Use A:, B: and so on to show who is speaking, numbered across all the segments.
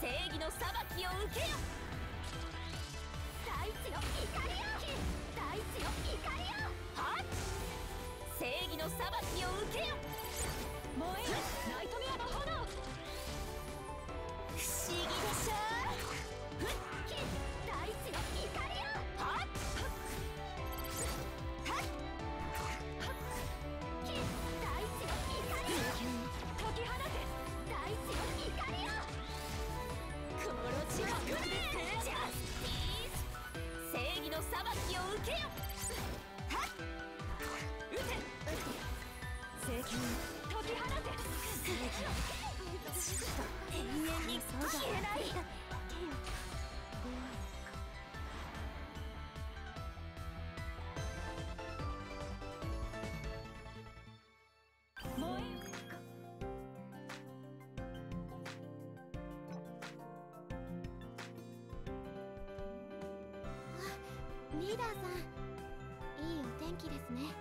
A: 正義の裁きを受けよ。
B: 大地よ怒りよ、大地よ怒りよ。
A: はっ、正義の裁きを受けよ。
B: 燃えよナイトメアの炎。
A: 不思議でしょ。
B: 大地よ怒りよ。
A: はっ
B: 大地よ怒りよ。解き放て大地よ怒りよ。
A: 殺しまくれ。ジャスティス、正義の裁きを受けよ。はっ、撃て。
B: 正義解き放て。
A: 正義永遠に消えない。
B: 燃えよ。リーダーさん、いいお天気ですね。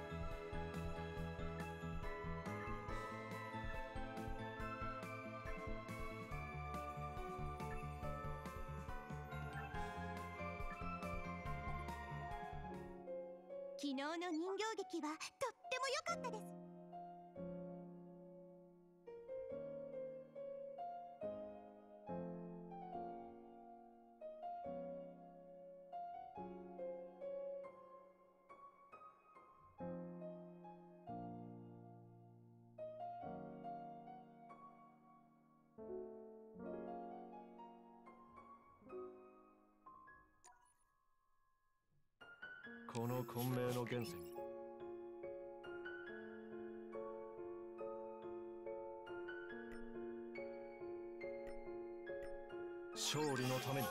B: 昨日の人形劇はとっても良かったです。
C: この混迷の現世に勝利のために。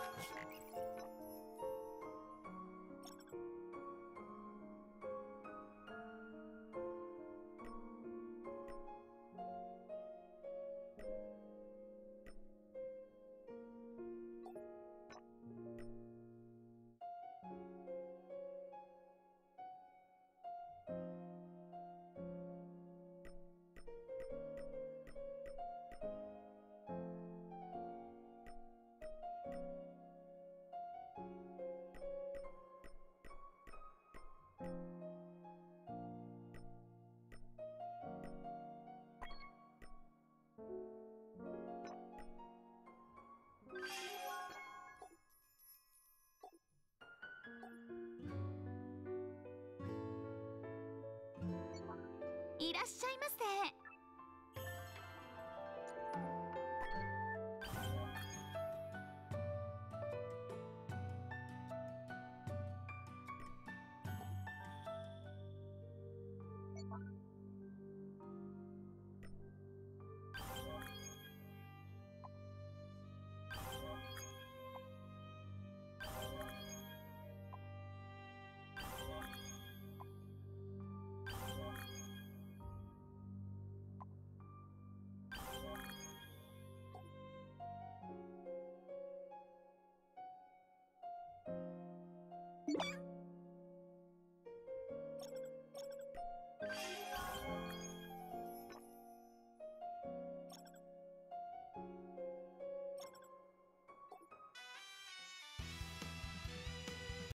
B: いらっしゃいませ。